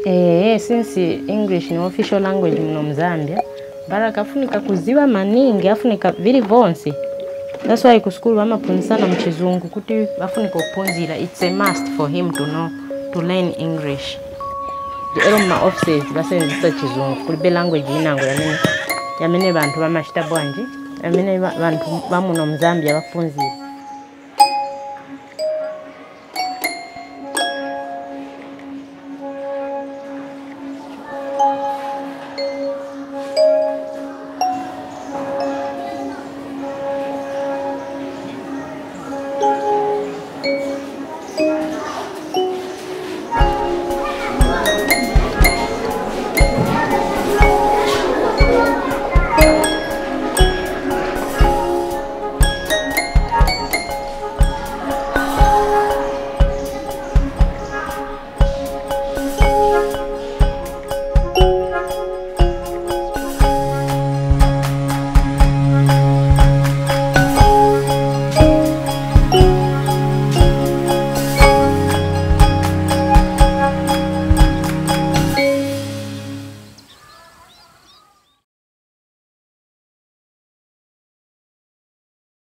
Since English ni official language mu Zambia, baraka afunika kuziwa maningi, afunika vili vonse. That's why ku school bamapunisana mu Kizungu kuti afunika opunzira. It's a must for him to know, to learn English. The ma offices basenzisa Kizungu kuli be language inango yamene bantu bamashita bwanji, yamene bantu bamuno mu Zambia bapunzira.